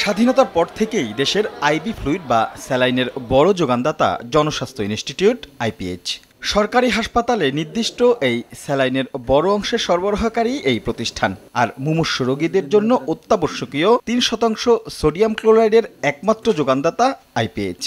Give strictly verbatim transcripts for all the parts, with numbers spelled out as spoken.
স্বাধীনতার পর থেকেই দেশের আইভি ফ্লুইড বা স্যালাইনের বড় যোগানদাতা জনস্বাস্থ্য ইনস্টিটিউট আইপিএইচ। সরকারি হাসপাতালে নির্দিষ্ট এই স্যালাইনের বড় অংশের সরবরাহকারী এই প্রতিষ্ঠান। আর মুমূর্ষু রোগীদের জন্য অত্যাবশ্যকীয় তিন শতাংশ সোডিয়াম ক্লোরাইডের একমাত্র যোগানদাতা আইপিএইচ।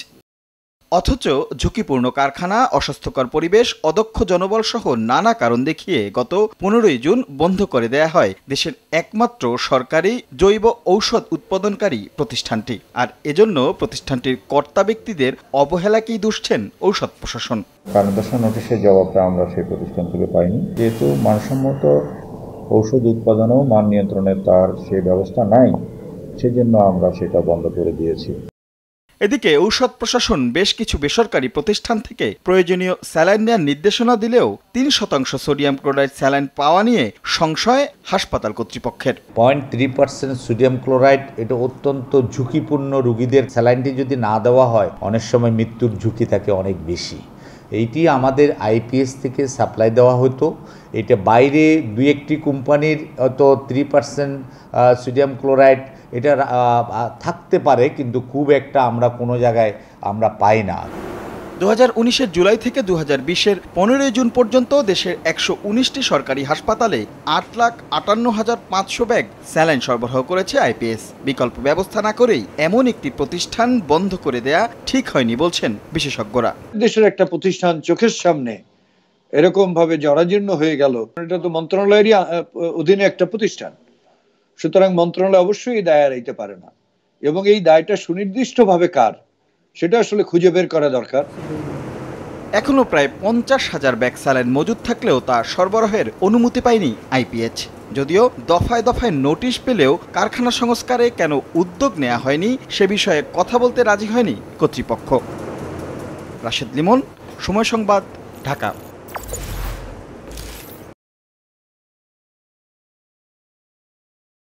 অথচ ঝুঁকিপূর্ণ কারখানা, অস্বাস্থ্যকর পরিবেশ, অদক্ষ জনবল সহ নানা কারণ দেখিয়ে গত পনেরোই জুন বন্ধ করে দেয়া হয় দেশের একমাত্র সরকারি জৈব ঔষধ উৎপাদনকারী প্রতিষ্ঠানটি। আর এজন্য প্রতিষ্ঠানটির কর্তা ব্যক্তিদের অবহেলাকেই দুষছেন ঔষধ প্রশাসন। কারণ দর্শন নোটিশের জবাবটা আমরা সেই প্রতিষ্ঠান থেকে পাইনি, যেহেতু মানসম্মত ঔষধ উৎপাদন ও মান নিয়ন্ত্রণের তার সেই ব্যবস্থা নাই, সেজন্য আমরা সেটা বন্ধ করে দিয়েছি। এদিকে ঔষধ প্রশাসন বেশ কিছু বেসরকারি প্রতিষ্ঠান থেকে প্রয়োজনীয় স্যালাইন নেওয়ার নির্দেশনা দিলেও তিন শতাংশ সোডিয়াম ক্লোরাইড স্যালাইন পাওয়া নিয়ে সংশয় হাসপাতাল কর্তৃপক্ষের। Point three percent sodium chloride এটা অত্যন্ত ঝুঁকিপূর্ণ। রোগীদের স্যালাইনটি যদি না দেওয়া হয় অনেক সময় মৃত্যুর ঝুঁকি থাকে অনেক বেশি। এইটি আমাদের আইপিএস থেকে সাপ্লাই দেওয়া হতো। এটা বাইরে দুই একটি কোম্পানির হয়তো থ্রি পার্সেন্ট সোডিয়াম ক্লোরাইড এটা থাকতে পারে, কিন্তু খুব একটা আমরা কোনো জায়গায় আমরা পাই না। দু হাজার উনিশের জুলাই থেকে দু হাজার বিশের পনেরোই জুন পর্যন্ত দেশের একশো উনিশটি সরকারি হাসপাতালে আট লাখ আটান্ন হাজার পাঁচশো ব্যাগ স্যালাইন সরবরাহ করেছে আইপিএস। বিকল্প ব্যবস্থা না করেই এমন একটি প্রতিষ্ঠান বন্ধ করে দেয়া ঠিক হয়নি বলছেন বিশেষজ্ঞরা। দেশের একটা প্রতিষ্ঠান চোখের সামনে এরকম ভাবে জরাজীর্ণ হয়ে গেল, এটা তো মন্ত্রণালয়েরই অধীনে একটা প্রতিষ্ঠান, সুতরাং মন্ত্রণালয় অবশ্যই এই দায় এড়াইতে পারে না, এবং এই দায়টা সুনির্দিষ্টভাবে কার সেটা আসলে খুঁজে বের করা দরকার। এখনো প্রায় পঞ্চাশ হাজার ব্যাগ স্যালাইন মজুদ থাকলেও তা সরবরাহের অনুমতি পায়নি আইপিএইচ। যদিও দফায় দফায় নোটিশ পেলেও কারখানা সংস্কারে কেন উদ্যোগ নেওয়া হয়নি সে বিষয়ে কথা বলতে রাজি হয়নি কর্তৃপক্ষ। রাশেদ লিমন, সময় সংবাদ, ঢাকা।